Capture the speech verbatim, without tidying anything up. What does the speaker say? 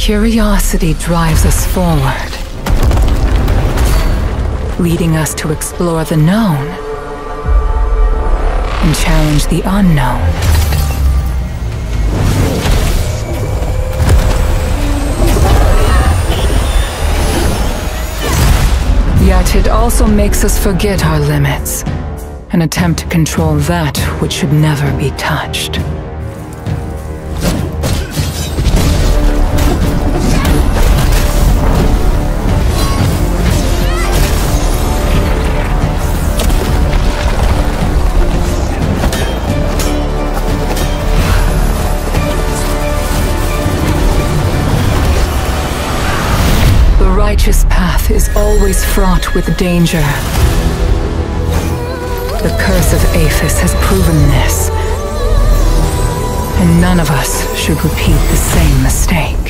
Curiosity drives us forward, leading us to explore the known and challenge the unknown. Yet it also makes us forget our limits and attempt to control that which should never be touched. The righteous path is always fraught with danger. The curse of Aphes has proven this, and none of us should repeat the same mistake.